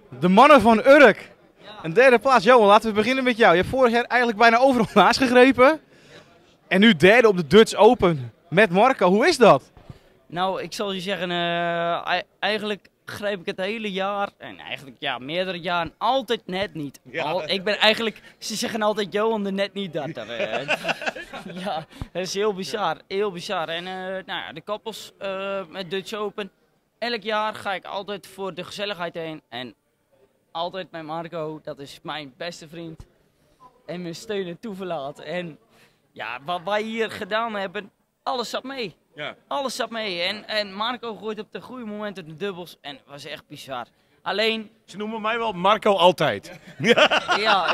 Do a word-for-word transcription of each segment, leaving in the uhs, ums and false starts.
De mannen van Urk. Een derde plaats. Johan, laten we beginnen met jou. Je hebt vorig jaar eigenlijk bijna overal naast gegrepen. En nu derde op de Dutch Open met Marco. Hoe is dat? Nou, ik zal je zeggen, uh, eigenlijk grijp ik het hele jaar, en eigenlijk ja, meerdere jaren, altijd net niet. Ja. Al, ik ben eigenlijk, ze zeggen altijd Johan de net niet dat. Uh, ja, dat is heel bizar, heel bizar. En uh, nou ja, de koppels uh, met Dutch Open, elk jaar ga ik altijd voor de gezelligheid heen. En altijd met Marco, dat is mijn beste vriend. En mijn steun en toeverlaat. En ja, wat wij hier gedaan hebben, alles zat mee. Ja. Alles zat mee. En, en Marco gooit op de goede momenten de dubbels. En het was echt bizar. Alleen... Ze noemen mij wel Marco altijd. Ja. ja,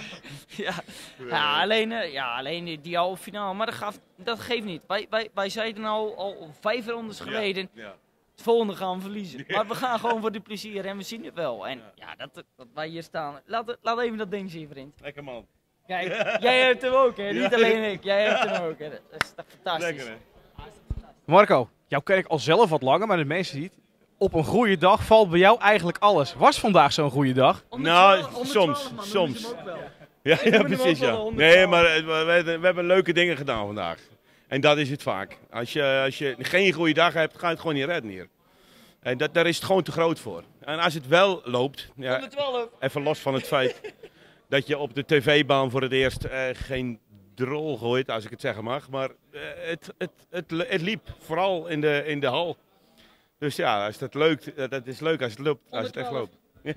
ja, alleen, uh, ja, alleen die, die halve finale. Maar dat, gaf, dat geeft niet. Wij, wij, wij zeiden al, al vijf rondes geleden. Ja. Ja. Het volgende gaan we verliezen. Ja. Maar we gaan gewoon voor de plezier. En we zien het wel. En ja, ja dat, dat wij hier staan. Laat, laat even dat ding zien, vriend. Lekker man. Kijk, jij hebt hem ook, hè? Niet alleen ik. Jij hebt hem ook, hè? Dat is toch fantastisch. Lekker, hè? Marco, jou ken ik al zelf wat langer, maar de mensen niet. Op een goede dag valt bij jou eigenlijk alles. Was vandaag zo'n goede dag? Nou, soms, soms. Ja, ja, precies, ja. Nee, maar uh, we, we hebben leuke dingen gedaan vandaag. En dat is het vaak. Als je, als je geen goede dag hebt, ga je het gewoon niet redden hier. En dat, daar is het gewoon te groot voor. En als het wel loopt, ja, even los van het feit dat je op de tv-baan voor het eerst uh, geen drol gooit, als ik het zeggen mag. Maar uh, het, het, het, het liep, vooral in de, in de hal. Dus ja, als dat leuk, dat is leuk als het loopt, als het echt loopt.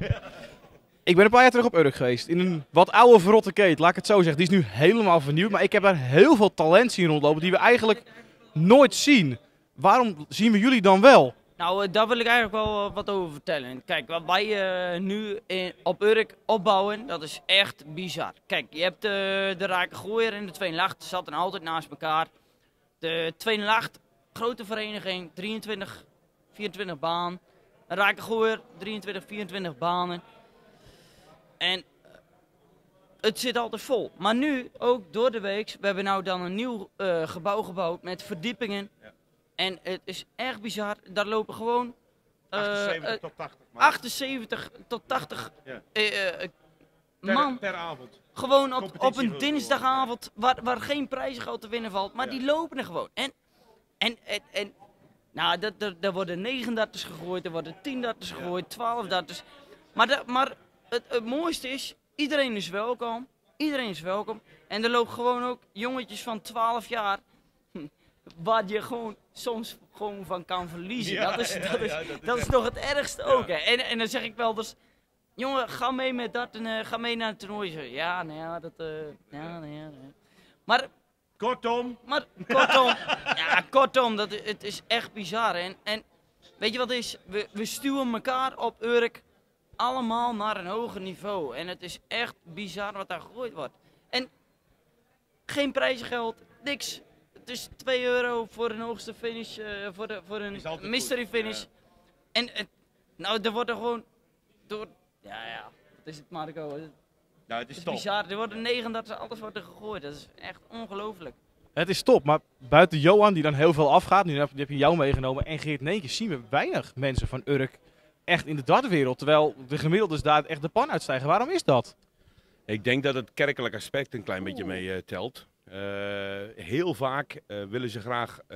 Ik ben een paar jaar terug op Urk geweest. In een wat oude verrotte keet, laat ik het zo zeggen. Die is nu helemaal vernieuwd. Maar ik heb daar heel veel talent zien rondlopen die we eigenlijk nooit zien. Waarom zien we jullie dan wel? Nou, uh, daar wil ik eigenlijk wel uh, wat over vertellen. Kijk, wat wij uh, nu in, op Urk opbouwen, dat is echt bizar. Kijk, je hebt uh, de Rakengooier en de Tweede Lacht, zaten altijd naast elkaar. De Tweede Lacht, grote vereniging, drieëntwintig, vierentwintig baan. Een Rakengooier, drieëntwintig, vierentwintig banen. En uh, het zit altijd vol. Maar nu, ook door de week, we hebben nou dan een nieuw uh, gebouw gebouwd met verdiepingen. Ja. En het is echt bizar, daar lopen gewoon uh, achtenzeventig tot tachtig. Man. achtenzeventig tot tachtig ja. uh, uh, per, man. Per avond. Gewoon op, op een dinsdagavond waar, waar geen prijzengeld te winnen valt, maar ja. Die lopen er gewoon. En, en, en, en nou, dat, dat, er worden negen darters gegooid, er worden tien darters gegooid, twaalf darters. Maar, de, maar het, het mooiste is, iedereen is welkom, iedereen is welkom. En er loopt gewoon ook jongetjes van twaalf jaar, waar je gewoon soms gewoon van kan verliezen. Ja, dat is, ja, dat is, ja, dat is, dat is toch het ergste ja. ook. Hè? En, en dan zeg ik wel dus, jongen, ga mee met dat en uh, ga mee naar het toernooi. Ja, nou ja, dat, uh, ja, nou ja, nee. Maar... Kortom. Maar, kortom, ja, kortom, dat, het is echt bizar. En, en weet je wat het is? We, we stuwen elkaar op Urk allemaal naar een hoger niveau. En het is echt bizar wat daar gegooid wordt. En geen prijzengeld, niks. Het is twee euro voor een hoogste finish, uh, voor, de, voor een mystery goed. finish. Ja. En uh, nou, er wordt er gewoon door, ja ja, wat is het Marco? Het, nou, het is, het is bizar, er worden negenendertig, alles wordt er gegooid, dat is echt ongelooflijk. Het is top, maar buiten Johan die dan heel veel afgaat, nu heb, heb je jou meegenomen en Geert Neenke, zien we weinig mensen van Urk echt in de dartwereld. Terwijl de gemiddeldes daar echt de pan uitstijgen. Waarom is dat? Ik denk dat het kerkelijk aspect een klein beetje mee uh, telt. Uh, heel vaak uh, willen ze graag uh,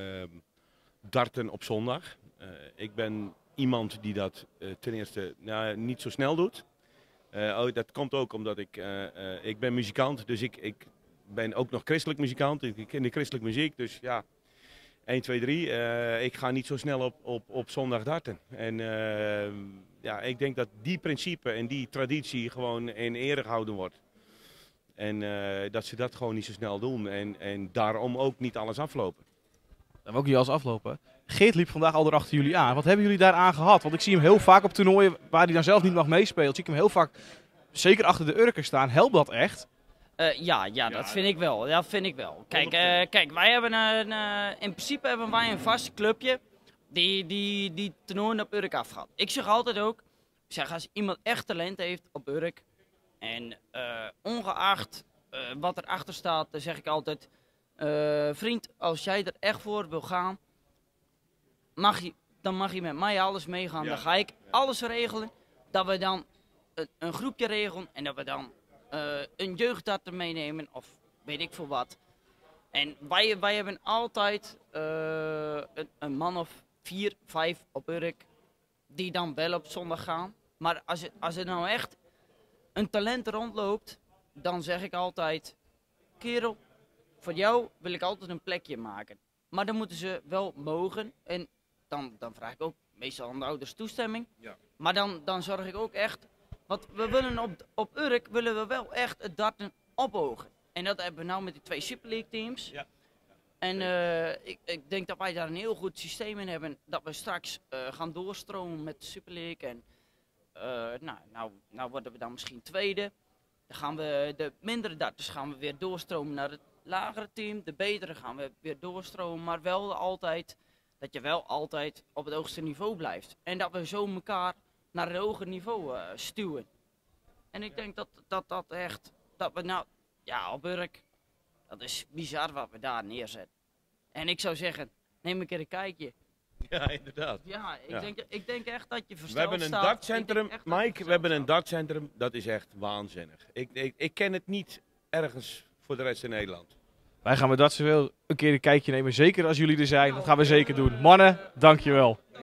darten op zondag. Uh, ik ben iemand die dat uh, ten eerste nou, niet zo snel doet. Uh, oh, dat komt ook omdat ik, uh, uh, ik ben muzikant, dus ik, ik ben ook nog christelijk muzikant. Ik, ik ken de christelijke muziek, dus ja, één, twee, drie. Uh, ik ga niet zo snel op, op, op zondag darten. En uh, ja, ik denk dat die principe en die traditie gewoon in ere gehouden wordt. En uh, dat ze dat gewoon niet zo snel doen en, en daarom ook niet alles aflopen. Dat we ook niet alles aflopen. Geert liep vandaag al erachter jullie aan. Wat hebben jullie daar aan gehad? Want ik zie hem heel vaak op toernooien waar hij dan zelf niet mag meespelen. Zie ik hem heel vaak zeker achter de Urker staan. Helpt dat echt? Uh, ja, ja, dat vind ik wel. Dat vind ik wel. Kijk, uh, kijk wij hebben een, uh, in principe hebben wij een vast clubje die, die, die toernooien op Urk afgaat. Ik zeg altijd ook, ik zeg als iemand echt talent heeft op Urk, en uh, ongeacht uh, wat erachter staat, dan zeg ik altijd, uh, vriend, als jij er echt voor wil gaan, mag je, dan mag je met mij alles meegaan. Ja. Dan ga ik alles regelen, dat we dan een, een groepje regelen en dat we dan uh, een jeugddarter meenemen of weet ik veel wat. En wij, wij hebben altijd uh, een, een man of vier, vijf op Urk die dan wel op zondag gaan. Maar als, het, als er nou echt een talent rondloopt, dan zeg ik altijd, kerel, voor jou wil ik altijd een plekje maken. Maar dan moeten ze wel mogen en dan, dan vraag ik ook meestal aan de ouders toestemming. Ja. Maar dan, dan zorg ik ook echt, want we willen op, op Urk willen we wel echt het darten ophogen. En dat hebben we nou met die twee Super League teams. Ja. En uh, ik, ik denk dat wij daar een heel goed systeem in hebben. Dat we straks uh, gaan doorstromen met de Super League. En uh, nou, nou, nou worden we dan misschien tweede. Dan gaan we de mindere darters gaan we weer doorstromen naar het lagere team. De betere gaan we weer doorstromen. Maar wel altijd, dat je wel altijd op het hoogste niveau blijft. En dat we zo elkaar naar een hoger niveau uh, stuwen. En ik denk dat dat, dat echt, dat we nou, ja op Urk, dat is bizar wat we daar neerzetten. En ik zou zeggen, neem een keer een kijkje. Ja, inderdaad. Ja, ik, Ja. Denk, ik denk echt dat je versteld We hebben een staat. dartcentrum, Ik denk echt dat je Mike, we hebben een versteld dartcentrum, dat is echt waanzinnig. Ik, ik, ik ken het niet ergens voor de rest in Nederland. Wij gaan met dat zoveel een keer een kijkje nemen. Zeker als jullie er zijn. Dat gaan we zeker doen. Mannen, dankjewel.